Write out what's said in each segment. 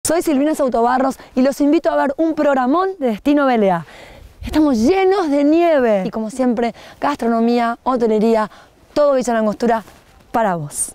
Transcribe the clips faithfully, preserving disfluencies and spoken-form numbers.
Soy Silvina Sautobarros y los invito a ver un programón de Destino B L A. Estamos llenos de nieve y como siempre, gastronomía, hotelería, todo Villa Langostura para vos.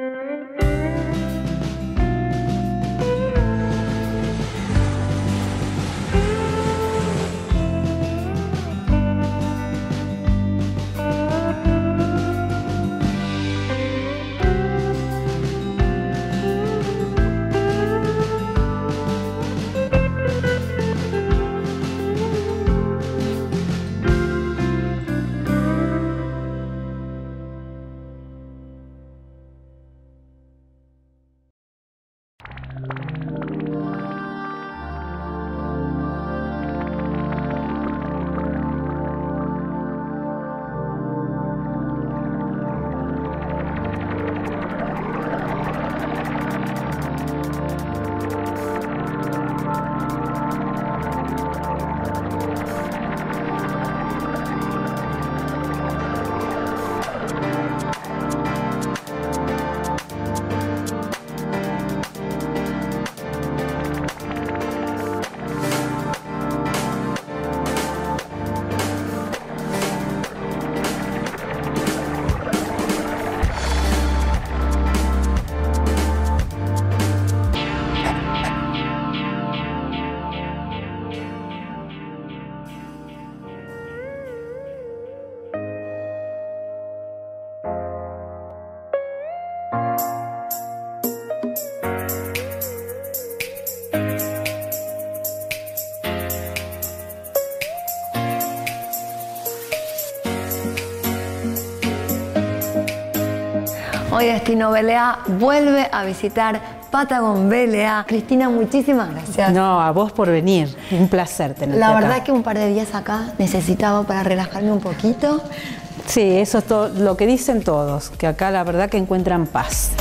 Hoy Destino B L A vuelve a visitar Patagon B L A. Cristina, muchísimas gracias. No, a vos por venir. Un placer tenerte La acá. verdad que un par de días acá necesitaba para relajarme un poquito. Sí, eso es todo, lo que dicen todos, que acá la verdad que encuentran paz.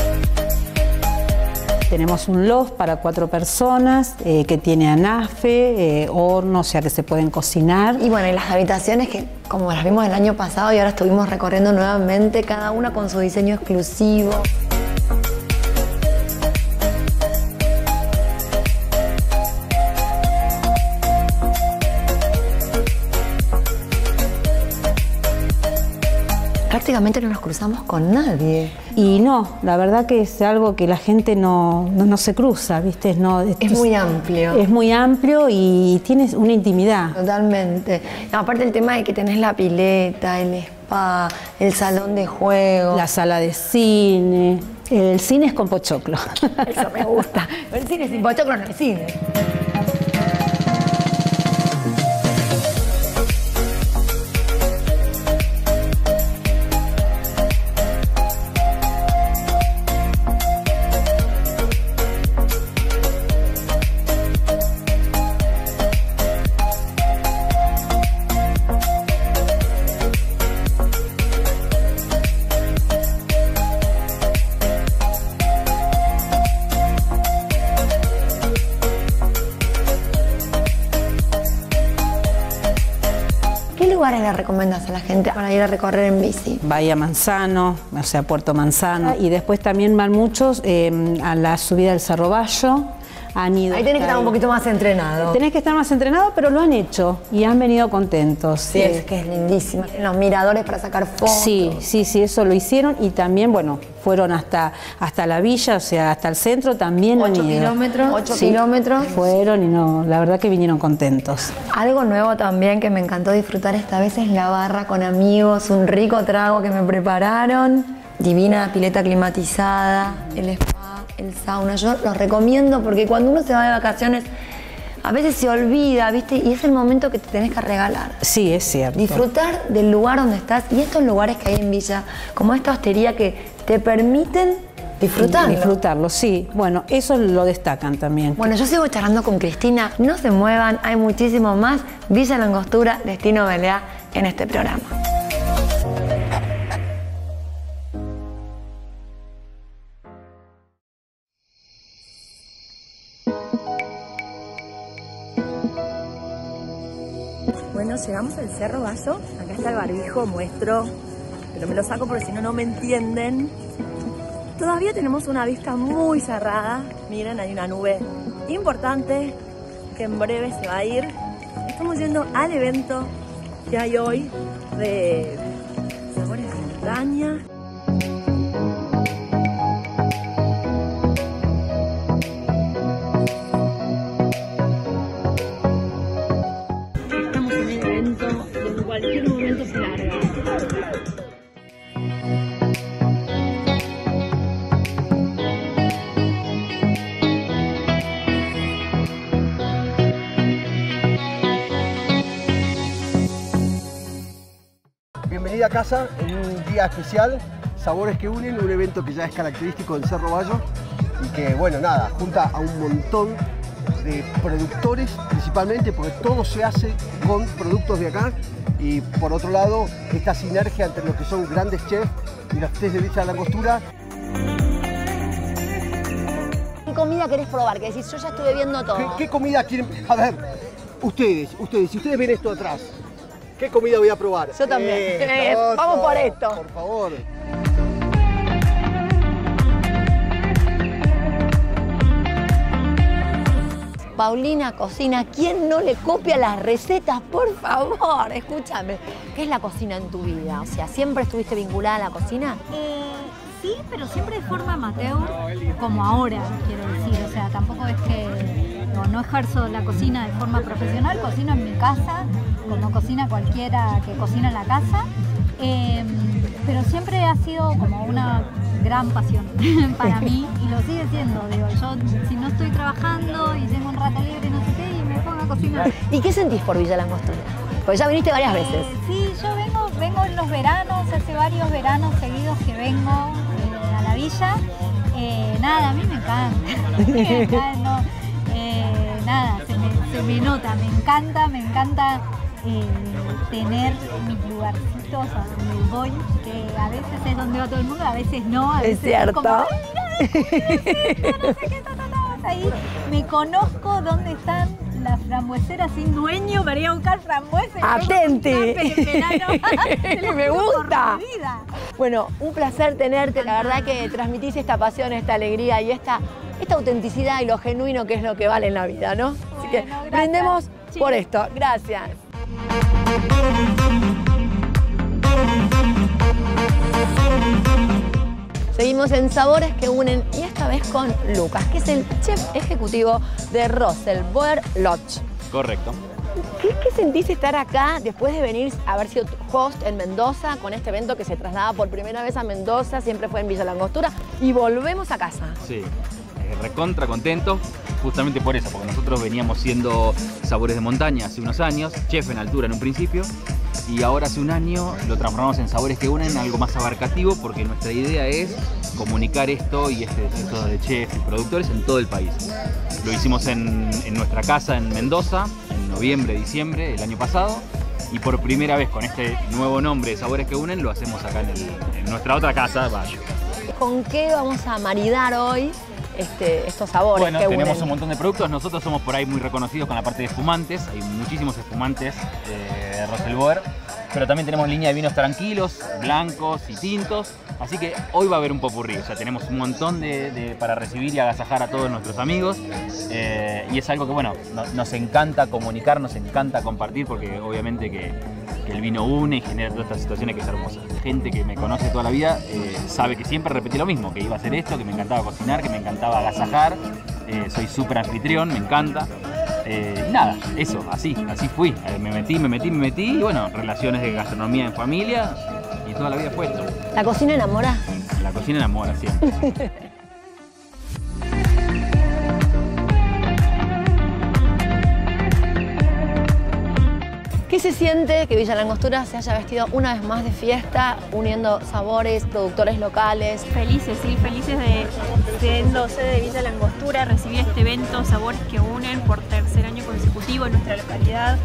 Tenemos un loft para cuatro personas eh, que tiene anafe, eh, horno, o sea que se pueden cocinar. Y bueno, y las habitaciones que como las vimos el año pasado y ahora estuvimos recorriendo nuevamente, cada una con su diseño exclusivo. Prácticamente no nos cruzamos con nadie. Y no, la verdad que es algo que la gente no, no, no se cruza, ¿viste? No, es, es muy amplio. Es muy amplio y tienes una intimidad. Totalmente. No, aparte el tema de que tenés la pileta, el spa, el salón de juego. La sala de cine. El cine es con pochoclo. Eso me gusta. El cine sin pochoclo no es cine. ¿Qué lugares le recomiendas a la gente para ir a recorrer en bici? Bahía Manzano, o sea, Puerto Manzano. Y después también van muchos eh, a la subida del Cerro Bayo. Han ido ahí tenés que estar ahí. un poquito más entrenado. Tenés que estar más entrenado, pero lo han hecho y han venido contentos. Sí, eh, es que es lindísima. Los miradores para sacar fotos. Sí, sí, sí, eso lo hicieron y también, bueno, fueron hasta, hasta la villa, o sea, hasta el centro también han ido. ¿Ocho kilómetros? Ocho sí, kilómetros. Fueron y no, la verdad que vinieron contentos. Algo nuevo también que me encantó disfrutar esta vez es la barra con amigos, un rico trago que me prepararon. Divina pileta climatizada, el spa, el sauna. Yo los recomiendo porque cuando uno se va de vacaciones a veces se olvida, ¿viste? Y es el momento que te tenés que regalar. Sí, es cierto. Disfrutar del lugar donde estás y estos lugares que hay en Villa, como esta hostería que te permiten disfrutarlo. Disfrutarlo, sí. Bueno, eso lo destacan también. Bueno, yo sigo charlando con Cristina. No se muevan, hay muchísimo más Villa Langostura, Destino B L A en este programa. Bueno, llegamos al Cerro Bayo. Acá está el barbijo, muestro, pero me lo saco porque si no, no me entienden. Todavía tenemos una vista muy cerrada. Miren, hay una nube importante que en breve se va a ir. Estamos yendo al evento que hay hoy de sabores de montaña. Estamos en el evento, en cualquier momento se larga. Bienvenida a casa en un día especial, Sabores que Unen, un evento que ya es característico del Cerro Bayo y que, bueno, nada, junta a un montón de productores, principalmente porque todo se hace con productos de acá, y por otro lado, esta sinergia entre lo que son grandes chefs y los chefs de Villa de la Angostura. ¿Qué comida querés probar? Que decís, yo ya estuve viendo todo. ¿Qué, qué comida quieren? A ver, ustedes, ustedes, si ustedes ven esto atrás, ¿qué comida voy a probar? Yo también. Eh, Eh, vamos por esto. Por favor. Paulina cocina. ¿Quién no le copia las recetas? Por favor, escúchame. ¿Qué es la cocina en tu vida? O sea, ¿siempre estuviste vinculada a la cocina? Eh, sí, pero siempre de forma amateur, como ahora, quiero decir. O sea, tampoco es que no, no ejerzo la cocina de forma profesional, cocino en mi casa, como cocina cualquiera que cocina en la casa. Eh, pero siempre ha sido como una gran pasión para mí y lo sigue siendo. Digo, yo si no estoy trabajando y tengo un rato libre, no sé qué, y me pongo a cocinar. ¿Y qué sentís por Villa La Angostura? Porque ya viniste varias veces. Eh, sí, yo vengo, vengo en los veranos, hace varios veranos seguidos que vengo eh, a la villa. Eh, nada, a mí me encanta. me encanta no, eh, nada, se me, se me nota, me encanta, me encanta eh, tener mis lugarcitos a donde voy, que a veces es donde va todo el mundo, a veces no. A veces es cierto. Es como, ay, mirá, esto, no sé qué, ta, ta, ta, ahí me conozco dónde están las frambueseras sin dueño para ir a buscar frambuesas. ¡Atenti! Me gusta. Bueno, un placer tenerte. La verdad que transmitís esta pasión, esta alegría y esta, esta autenticidad y lo genuino que es lo que vale en la vida, ¿no? Así Bueno, que gracias, brindemos chicos. por esto. Gracias. Seguimos en Sabores que Unen y esta vez con Lucas, que es el chef ejecutivo de Russell Boer Lodge. Correcto. ¿Qué, ¿Qué sentís estar acá después de venir a haber sido host en Mendoza con este evento que se traslada por primera vez a Mendoza, siempre fue en Villa La Angostura, y volvemos a casa? Sí, eh, recontra contento, justamente por eso, porque nosotros veníamos siendo Sabores de Montaña hace unos años, chef en altura en un principio, y ahora hace un año lo transformamos en Sabores que Unen, algo más abarcativo, porque nuestra idea es comunicar esto y este esto de chefs y productores en todo el país. Lo hicimos en, en nuestra casa en Mendoza, en noviembre, diciembre del año pasado, y por primera vez con este nuevo nombre de Sabores que Unen lo hacemos acá en, el, en nuestra otra casa, Bayo. ¿Con qué vamos a maridar hoy este, estos sabores Bueno, que tenemos unen? un montón de productos. Nosotros somos por ahí muy reconocidos con la parte de espumantes. Hay muchísimos espumantes eh, de Russell Boer. Pero también tenemos línea de vinos tranquilos, blancos y tintos. Así que hoy va a haber un popurrí. O sea, tenemos un montón de, de, para recibir y agasajar a todos nuestros amigos. Eh, y es algo que, bueno, no, nos encanta comunicar, nos encanta compartir, porque obviamente que, que el vino une y genera todas estas situaciones que es hermosa. Gente que me conoce toda la vida eh, sabe que siempre repetí lo mismo, que iba a hacer esto, que me encantaba cocinar, que me encantaba agasajar. Eh, soy súper anfitrión, me encanta. Eh, y nada, eso, así, así fui. Eh, me metí, me metí, me metí y bueno, relaciones de gastronomía en familia y toda la vida fue esto. ¿La cocina enamora? La cocina enamora siempre. ¿Qué se siente que Villa La Angostura se haya vestido una vez más de fiesta, uniendo sabores, productores locales? Felices, sí, felices de, siendo sede de Villa La Angostura, recibir este evento Sabores que Unen por tercer año consecutivo en nuestra localidad.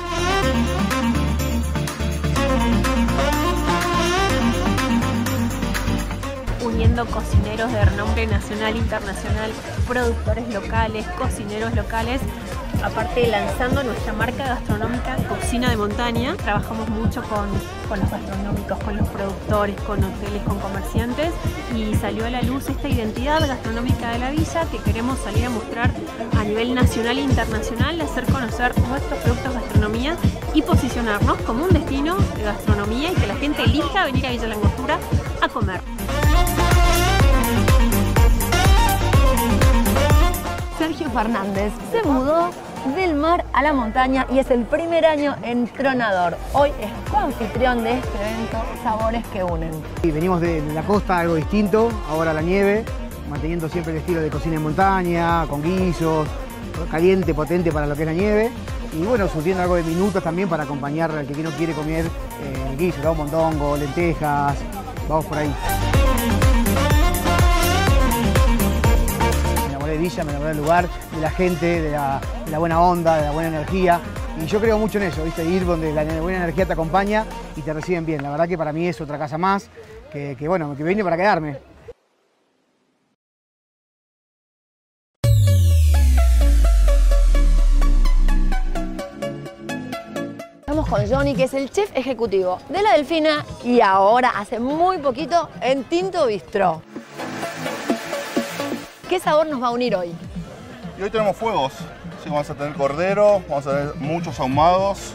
Uniendo cocineros de renombre nacional e internacional, productores locales, cocineros locales, aparte lanzando nuestra marca gastronómica Cocina de Montaña. Trabajamos mucho con, con los gastronómicos, con los productores, con hoteles, con comerciantes y salió a la luz esta identidad gastronómica de la villa que queremos salir a mostrar a nivel nacional e internacional, hacer conocer nuestros productos de gastronomía y posicionarnos como un destino de gastronomía y que la gente elija venir a Villa La Angostura a comer. Sergio Fernández se mudó del mar a la montaña y es el primer año entronador. Hoy es coanfitrión de este evento Sabores que Unen. Y venimos de la costa, algo distinto, ahora la nieve, manteniendo siempre el estilo de cocina en montaña, con guisos, caliente, potente para lo que es la nieve. Y bueno, surtiendo algo de minutos también para acompañar al que no quiere comer eh, el guiso, ¿no? Mondongo, lentejas, vamos por ahí. De Villa, me enamoré del lugar, de la gente, de la, de la buena onda, de la buena energía. Y yo creo mucho en eso, ¿viste? Ir donde la buena energía te acompaña y te reciben bien. La verdad que para mí es otra casa más, que, que bueno, que vine para quedarme. Estamos con Johnny, que es el chef ejecutivo de La Delfina y ahora, hace muy poquito, en Tinto Bistró. ¿Qué sabor nos va a unir hoy? Y hoy tenemos fuegos, así que vamos a tener cordero, vamos a tener muchos ahumados.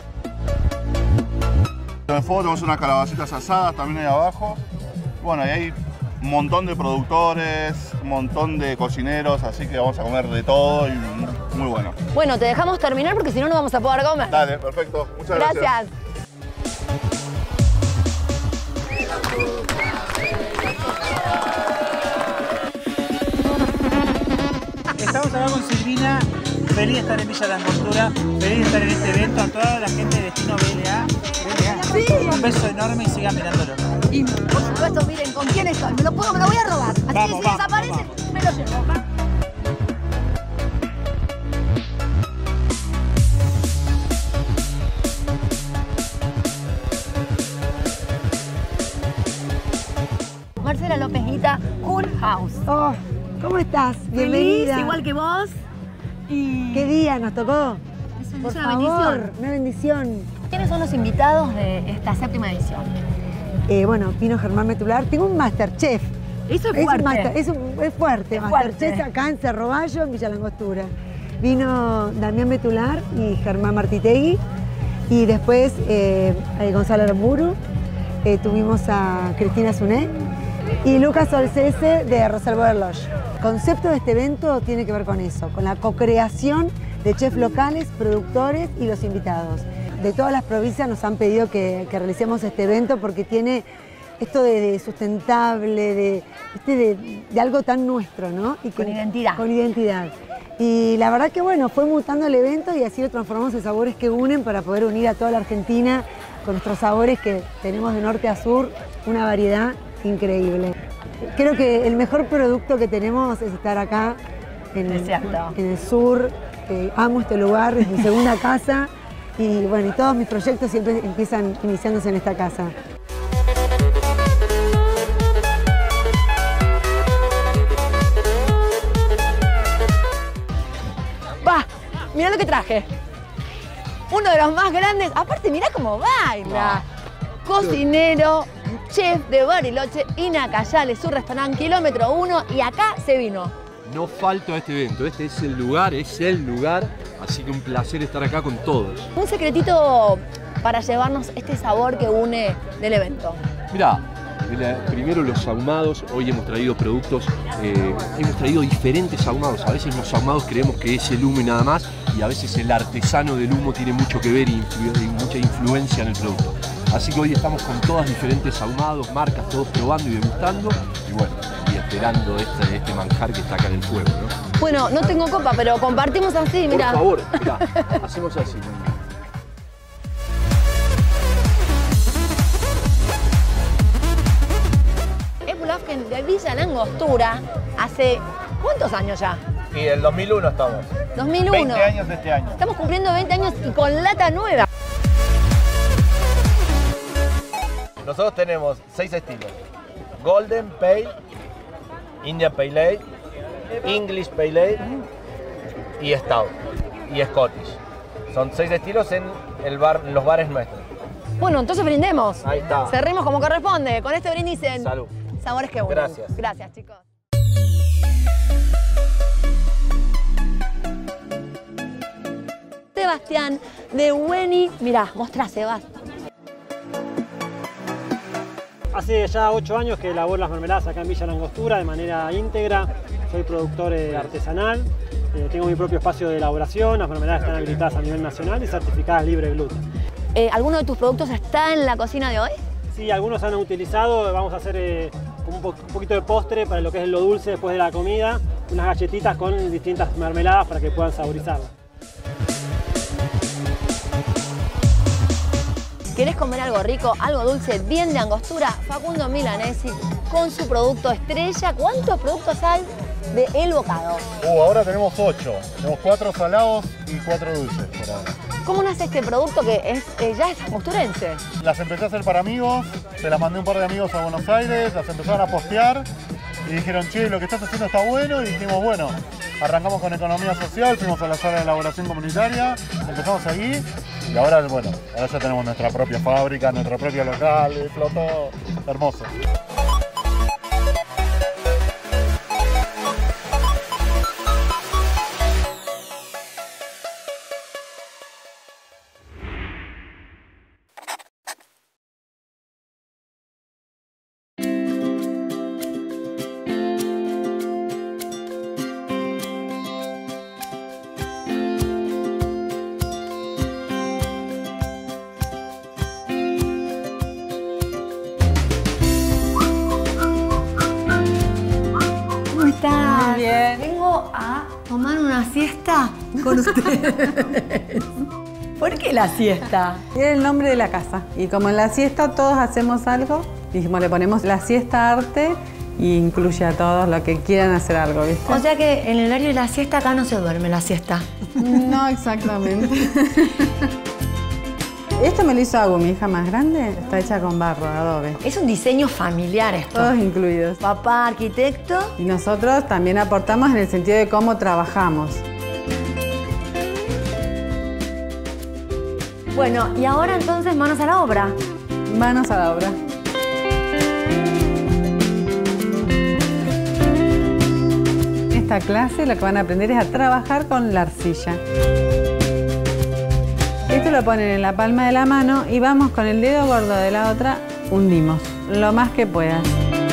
En el fuego tenemos unas calabacitas asadas también ahí abajo. Bueno, y hay un montón de productores, un montón de cocineros, así que vamos a comer de todo y muy bueno. Bueno, te dejamos terminar porque si no, no vamos a poder comer. Dale, perfecto. Muchas gracias. Gracias. Estamos acá con Silvina, feliz de estar en Villa La Angostura, feliz de estar en este evento, a toda la gente de Destino B L A. B L A. Sí. Un beso enorme y sigan mirándolo. Y por supuesto, miren con quién estoy, me lo puedo, me lo voy a robar. Así vamos, que si vamos, desaparece, vamos. me lo llevo. Marcela López Guita, Cool House. Oh, ¿cómo estás? Bienvenida. Feliz, igual que vos. Y... ¿Qué día nos tocó? Es Por una favor, bendición. una bendición. ¿Quiénes son los invitados de esta séptima edición? Eh, bueno, vino Germán Metular. Tengo un Masterchef. Eso es fuerte. Un master, es, un, es fuerte. Es Masterchef fuerte. acá en Cerro Bayo, en Villa La Angostura. Vino Damián Metular y Germán Martitegui. Y después eh, Gonzalo Aramburu. Eh, tuvimos a Cristina Zuné y Lucas Olcese de Rosalba Lodge. El concepto de este evento tiene que ver con eso, con la co-creación de chefs locales, productores y los invitados. De todas las provincias nos han pedido que, que realicemos este evento porque tiene esto de, de sustentable, de, este de, de algo tan nuestro, ¿no? Y que, con identidad. Con identidad. Y la verdad que bueno, fue mutando el evento y así lo transformamos en Sabores que Unen para poder unir a toda la Argentina con nuestros sabores que tenemos de norte a sur, una variedad increíble. Creo que el mejor producto que tenemos es estar acá en, el, en el sur. Eh, amo este lugar, es mi segunda casa y bueno, y todos mis proyectos siempre empiezan iniciándose en esta casa. Va, mirá lo que traje. Uno de los más grandes, aparte mirá cómo baila. Cocinero, chef de Bariloche y Nacayales, su restaurante kilómetro uno, y acá se vino. No falto a este evento, este es el lugar, es el lugar, así que un placer estar acá con todos. Un secretito para llevarnos este sabor que une del evento. Mirá, primero los ahumados, hoy hemos traído productos, eh, hemos traído diferentes ahumados. A veces los ahumados creemos que es el humo y nada más, y a veces el artesano del humo tiene mucho que ver y, y mucha influencia en el producto. Así que hoy estamos con todas diferentes ahumados, marcas, todos probando y degustando, y bueno, y esperando este, este manjar que está acá en el fuego, ¿no? Bueno, no tengo copa, pero compartimos así, mirá. Por favor, mirá, hacemos así. De Villa La Angostura, hace ¿cuántos años ya? Y del dos mil uno estamos. dos mil uno. veinte años de este año. Estamos cumpliendo veinte años y con lata nueva. Nosotros tenemos seis estilos. Golden Pale, Indian Pale Ale, English Pale Ale y Stout. y Scottish. Son seis estilos en el bar, los bares nuestros. Bueno, entonces brindemos. Ahí está. Cerremos como corresponde. Con este brindis en Salud. Sabores que unen. Gracias. Gracias, chicos. Sebastián de Weni. Mirá, mostrá, Sebas. Hace ya ocho años que elaboro las mermeladas acá en Villa La Angostura de manera íntegra. Soy productor eh, artesanal. Eh, tengo mi propio espacio de elaboración. Las mermeladas están habilitadas a nivel nacional y certificadas libre de gluten. Eh, ¿Alguno de tus productos está en la cocina de hoy? Sí, algunos han utilizado. Vamos a hacer eh, como un, po un poquito de postre para lo que es lo dulce después de la comida. Unas galletitas con distintas mermeladas para que puedan saborizarlas. ¿Querés comer algo rico, algo dulce, bien de Angostura? Facundo Milanesi con su producto estrella. ¿Cuántos productos hay de El Bocado? Uh, ahora tenemos ocho. Tenemos cuatro salados y cuatro dulces por ahora. ¿Cómo nace este producto que es, eh, ya es angosturense? Las empecé a hacer para amigos, se las mandé un par de amigos a Buenos Aires, las empezaron a postear y dijeron, che, lo que estás haciendo está bueno, y dijimos, bueno, arrancamos con economía social, fuimos a la sala de elaboración comunitaria, empezamos ahí y ahora, bueno, ahora ya tenemos nuestra propia fábrica, nuestro propio local, explotó, hermoso. Muy bien. Vengo a tomar una siesta con ustedes. ¿Por qué la siesta? Era el nombre de la casa. Y como en la siesta todos hacemos algo, dijimos, le ponemos la siesta arte y incluye a todos los que quieran hacer algo, ¿viste? O sea que en el horario de la siesta acá no se duerme la siesta. No exactamente. Esto me lo hizo Agu, mi hija más grande. Está hecha con barro, adobe. Es un diseño familiar esto. Todos incluidos. Papá, arquitecto. Y nosotros también aportamos en el sentido de cómo trabajamos. Bueno, y ahora entonces manos a la obra. Manos a la obra. En esta clase lo que van a aprender es a trabajar con la arcilla. Esto lo ponen en la palma de la mano y vamos con el dedo gordo de la otra, hundimos lo más que puedas.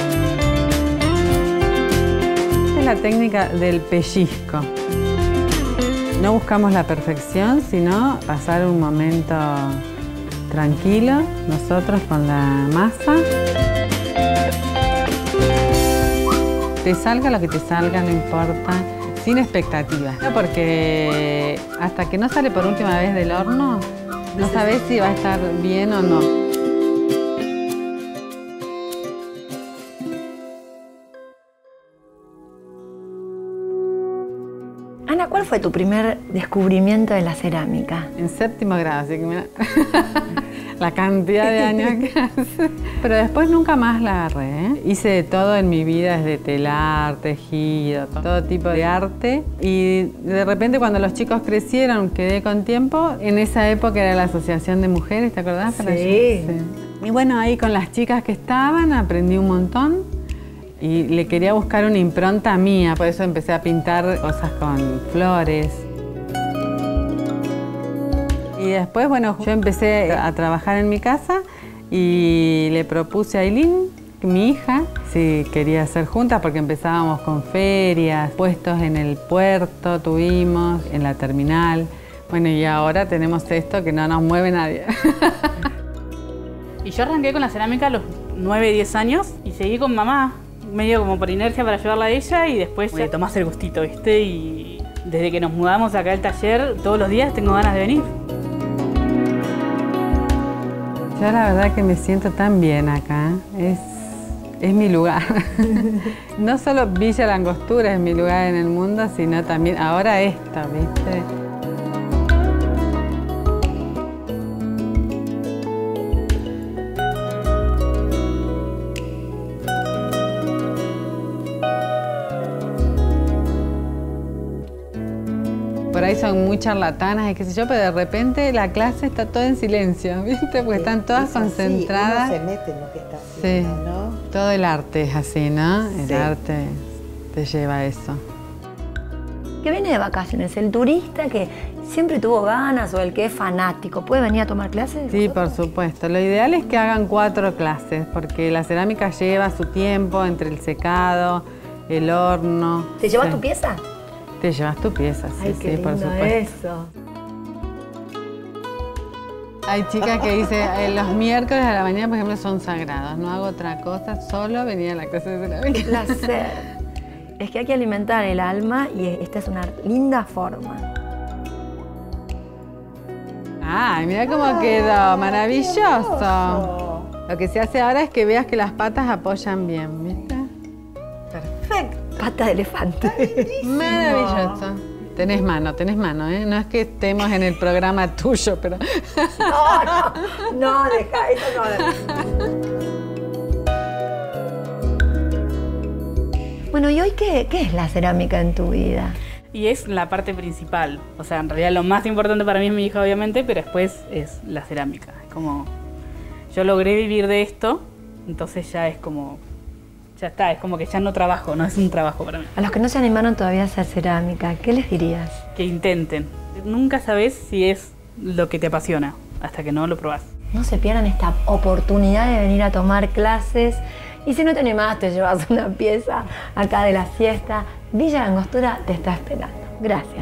Esta es la técnica del pellizco. No buscamos la perfección, sino pasar un momento tranquilo, nosotros con la masa. Te salga lo que te salga, no importa. Sin expectativas, porque hasta que no sale por última vez del horno, no sabes si va a estar bien o no. Ana, ¿cuál fue tu primer descubrimiento de la cerámica? En séptimo grado, así que mira la cantidad de años que hace. Pero después nunca más la agarré, ¿eh? Hice de todo en mi vida, desde telar, tejido, todo tipo de arte. Y de repente cuando los chicos crecieron, quedé con tiempo. En esa época era la Asociación de Mujeres, ¿te acordás? Sí. sí. Y bueno, ahí con las chicas que estaban aprendí un montón. Y le quería buscar una impronta mía, por eso empecé a pintar cosas con flores. Y después, bueno, yo empecé a trabajar en mi casa y le propuse a Aileen, mi hija, si quería hacer juntas, porque empezábamos con ferias, puestos en el puerto, tuvimos, en la terminal. Bueno, y ahora tenemos esto que no nos mueve nadie. Y yo arranqué con la cerámica a los nueve, diez años y seguí con mamá, medio como por inercia para ayudarla a ella, y después le tomás el gustito, ¿viste? Y desde que nos mudamos acá al taller, todos los días tengo ganas de venir. Yo la verdad que me siento tan bien acá, es, es mi lugar. No solo Villa La Angostura es mi lugar en el mundo, sino también ahora esta, ¿viste? Por ahí son muy charlatanas y qué sé yo, pero de repente la clase está toda en silencio, ¿viste? Porque están todas Eso concentradas. Sí, uno se mete en lo que está haciendo, Sí, ¿no? todo el arte es así, ¿no? El Sí. arte te lleva a eso. Que viene de vacaciones, el turista que siempre tuvo ganas o el que es fanático, ¿puede venir a tomar clases? Sí, por supuesto. Lo ideal es que hagan cuatro clases, porque la cerámica lleva su tiempo entre el secado, el horno. ¿Te llevas Sí. tu pieza? Te llevas tu pieza, sí, Ay, sí, qué por lindo supuesto. eso. Hay chicas que dicen, eh, los miércoles a la mañana, por ejemplo, son sagrados. No hago otra cosa, solo venir a la clase de cerámica. Qué placer. Es que hay que alimentar el alma y esta es una linda forma. Ay, mira cómo quedó, maravilloso. Lo que se hace ahora es que veas que las patas apoyan bien, ¿viste? Perfecto. Pata de elefante. Maravilloso. Tenés mano, tenés mano, ¿eh? No es que estemos en el programa tuyo, pero... No, no, no, deja, eso no. Bueno, ¿y hoy qué, qué es la cerámica en tu vida? Y es la parte principal. O sea, en realidad lo más importante para mí es mi hija, obviamente, pero después es la cerámica. Es como... Yo logré vivir de esto, entonces ya es como... Ya está, es como que ya no trabajo, no es un trabajo para mí. A los que no se animaron todavía a hacer cerámica, ¿qué les dirías? Que intenten. Nunca sabes si es lo que te apasiona hasta que no lo probás. No se pierdan esta oportunidad de venir a tomar clases. Y si no te animás, te llevas una pieza acá de la siesta. Villa La Angostura te está esperando. Gracias.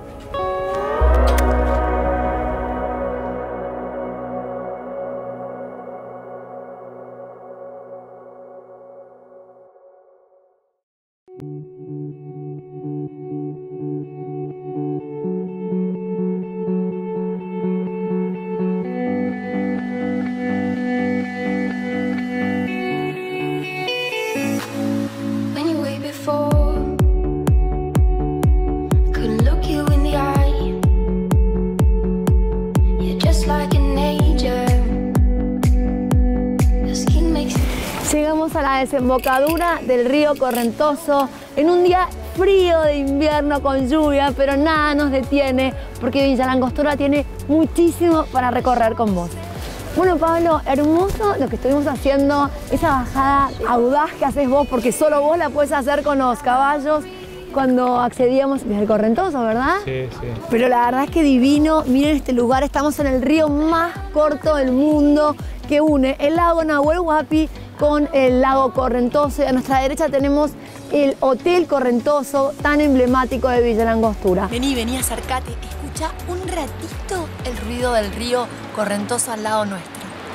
Llegamos a la desembocadura del río Correntoso en un día frío de invierno con lluvia, pero nada nos detiene porque Villa La Angostura tiene muchísimo para recorrer con vos. Bueno, Pablo, hermoso lo que estuvimos haciendo, esa bajada audaz que haces vos, porque solo vos la puedes hacer con los caballos cuando accedíamos desde el Correntoso, ¿verdad? Sí, sí. Pero la verdad es que divino. Miren este lugar, estamos en el río más corto del mundo que une el lago Nahuel Huapi con el lago Correntoso. Y a nuestra derecha tenemos el Hotel Correntoso, tan emblemático de Villa La Angostura. Vení, vení, acércate. Escucha un ratito el ruido del río Correntoso al lado nuestro.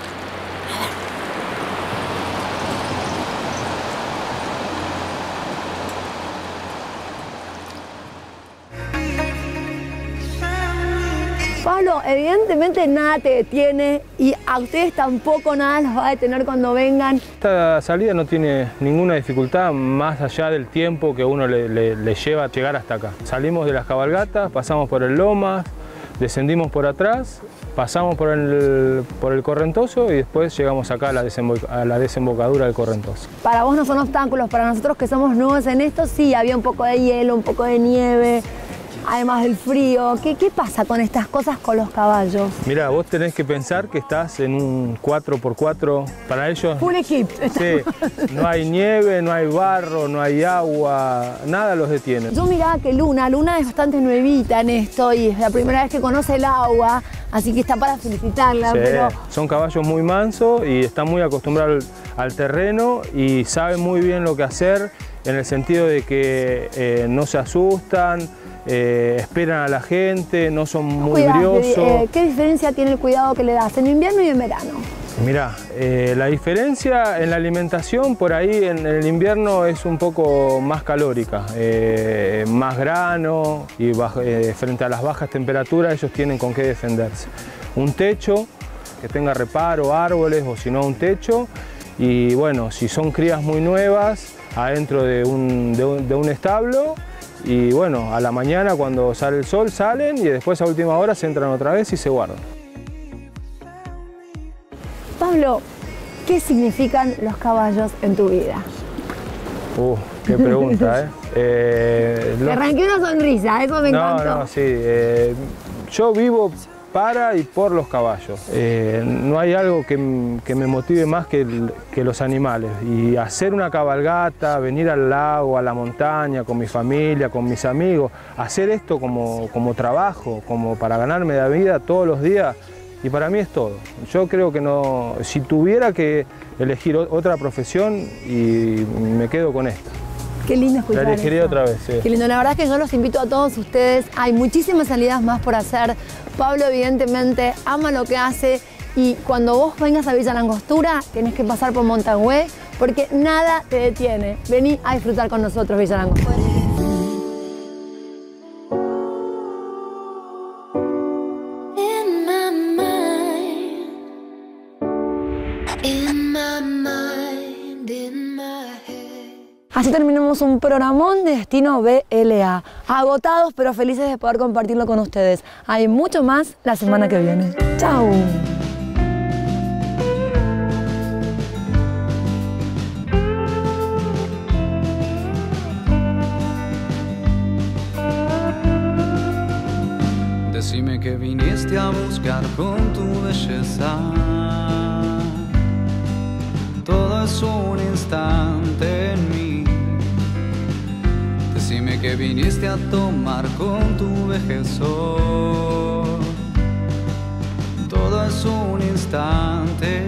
Pablo, evidentemente nada te detiene y a ustedes tampoco nada los va a detener cuando vengan. Esta salida no tiene ninguna dificultad más allá del tiempo que uno le, le, le lleva a llegar hasta acá. Salimos de las cabalgatas, pasamos por el Lomas, descendimos por atrás, pasamos por el, por el Correntoso y después llegamos acá a la, desemboc a la desembocadura del Correntoso. Para vos no son obstáculos, para nosotros que somos nuevos en esto, sí, había un poco de hielo, un poco de nieve. Además del frío, ¿qué, ¿qué pasa con estas cosas con los caballos? Mirá, vos tenés que pensar que estás en un cuatro por cuatro, para ellos... Full equip. Sí, no hay nieve, no hay barro, no hay agua, nada los detiene. Yo miraba que Luna, Luna es bastante nuevita en esto y es la primera vez que conoce el agua, así que está para felicitarla, Sí, pero... son caballos muy mansos y están muy acostumbrados al, al terreno y saben muy bien lo que hacer en el sentido de que eh, no se asustan, Eh, esperan a la gente, no son muy Cuidás, briosos. eh, ¿Qué diferencia tiene el cuidado que le das en invierno y en verano? Mirá, eh, la diferencia en la alimentación por ahí en el invierno es un poco más calórica, eh, más grano y bajo, eh, frente a las bajas temperaturas ellos tienen con qué defenderse. Un techo que tenga reparo, árboles o si no un techo y bueno, si son crías muy nuevas, adentro de un, de un, de un establo. Y bueno, a la mañana cuando sale el sol salen y después a última hora se entran otra vez y se guardan. Pablo, ¿qué significan los caballos en tu vida? Uh, qué pregunta, ¿eh? eh Te arranqué una sonrisa, eso me encantó. No, no, sí. Eh, yo vivo para y por los caballos. Eh, no hay algo que, que me motive más que, el, que los animales. Y hacer una cabalgata, venir al lago, a la montaña, con mi familia, con mis amigos, hacer esto como, como trabajo, como para ganarme la vida todos los días, y para mí es todo. Yo creo que no, si tuviera que elegir otra profesión, y me quedo con esta. Qué lindo escuchar La elegiría eso. otra vez, sí. Qué lindo, la verdad es que yo los invito a todos ustedes. Hay muchísimas salidas más por hacer. Pablo evidentemente ama lo que hace, y cuando vos vengas a Villa Langostura tenés que pasar por Montañé, porque nada te detiene. Vení a disfrutar con nosotros Villa Langostura. Así terminamos un programón de Destino B L A. Agotados pero felices de poder compartirlo con ustedes. Hay mucho más la semana que viene. ¡Chao! Decime que viniste a buscar con tu belleza. Todo es un instante en mí. Decime que viniste a tomar con tu vejez. Todo es un instante.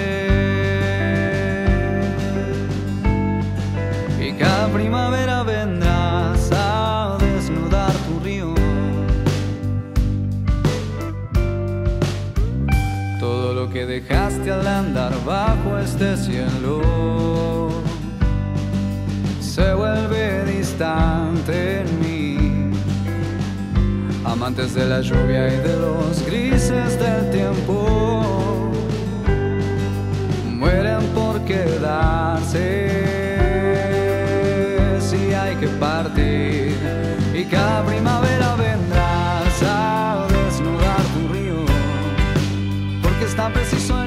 Y cada primavera vendrás a desnudar tu río. Todo lo que dejaste al andar bajo este cielo se vuelve distante en mí. Amantes de la lluvia y de los grises del tiempo mueren por quedarse. Si hay que partir, y cada primavera vendrás a desnudar tu río, porque está preciso en